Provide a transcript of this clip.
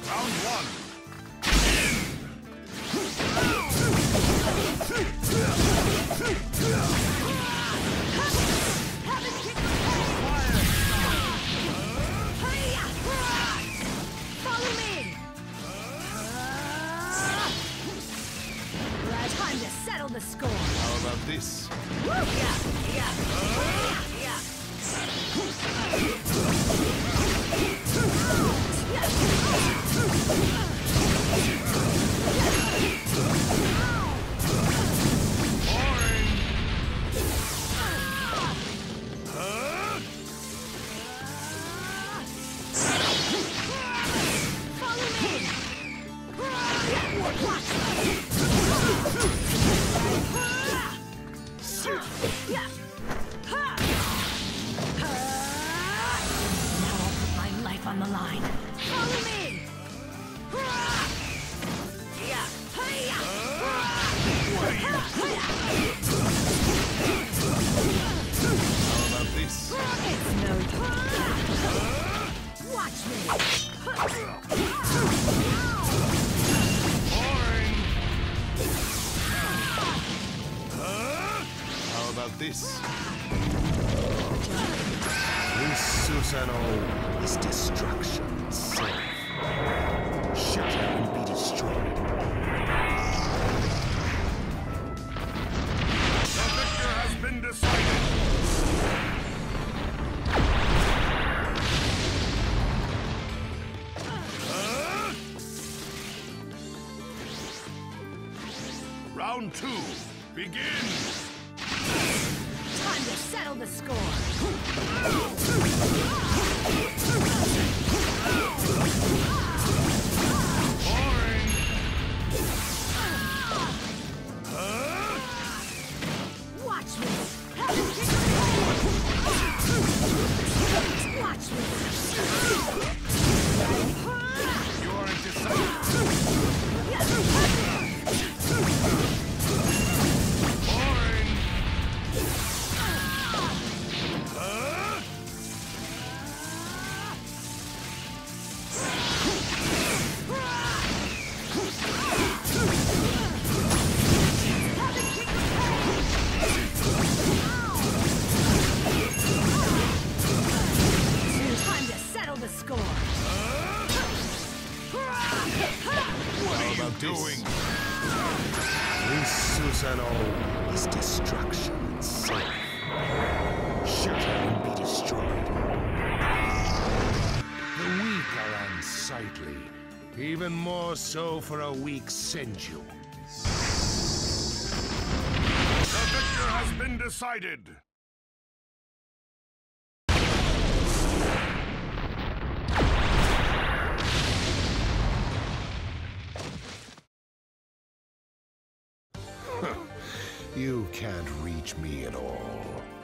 Round one. Follow me. Time to settle the score. How about this? On the line. Follow me! How about this? It's no time! Watch me! How about this? This Susanoo is destruction itself. Shatter and be destroyed. The victor has been decided. Round two, begin! Time to settle the score. Watch me. Watch me. You are indecisive. Time to settle the score. What are you doing? This Susanoo is destruction itself. Shatter and be destroyed. The weak are unsightly. Even more so for a weak Senju. The victor has been decided. You can't reach me at all.